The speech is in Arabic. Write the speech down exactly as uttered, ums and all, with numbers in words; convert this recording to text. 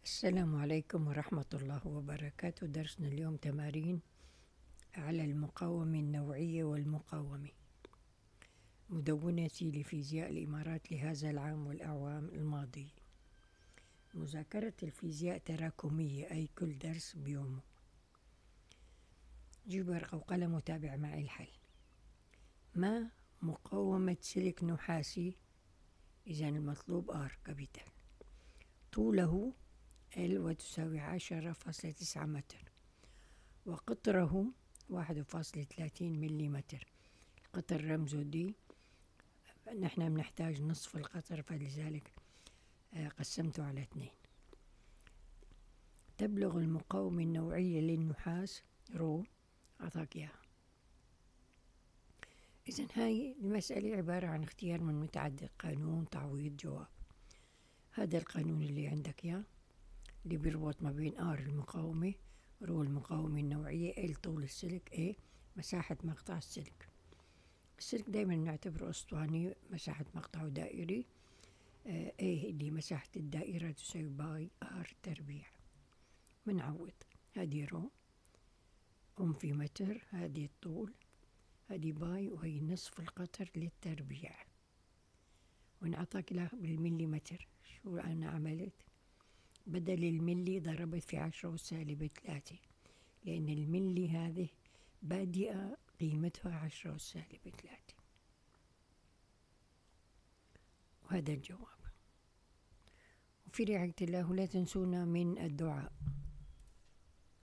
السلام عليكم ورحمة الله وبركاته. درسنا اليوم تمارين على المقاومة النوعية والمقاومة. مدونتي لفيزياء الإمارات لهذا العام والأعوام الماضية. مذاكرة الفيزياء تراكمية، أي كل درس بيومه. جيب ورقة وقلم وتابع معي الحل. ما مقاومة سلك نحاسي؟ إذا المطلوب R كابيتال. طوله L وتساوي عشرة فاصلة تسعة متر، وقطره واحد فاصلة ثلاثين مليمتر. القطر رمزه دي، نحن بنحتاج نصف القطر، فلذلك قسمته على اثنين. تبلغ المقاومة النوعية للنحاس رو، أعطاك إياها. إذن هاي المسألة عبارة عن اختيار من متعدد، قانون تعويض جواب. هذا القانون اللي عندك إياه اللي بيربط ما بين R المقاومة، رو المقاومة النوعية، L طول السلك، A مساحة مقطع السلك. السلك دايما نعتبره أسطواني، مساحة مقطعه دائري. آه A اللي مساحة الدائرة تساوي باي R تربيع. بنعوض. هذه رو أم في متر، هذه الطول، هذه باي، وهي نصف القطر للتربيع. ونعطاك له بالمليمتر. شو أنا عملت؟ بدل الملي ضربت في عشرة وسالب ثلاثة، لأن الملي هذه بادئة قيمتها عشرة وسالب ثلاثة. وهذا الجواب. وفي رعاية الله لا تنسونا من الدعاء.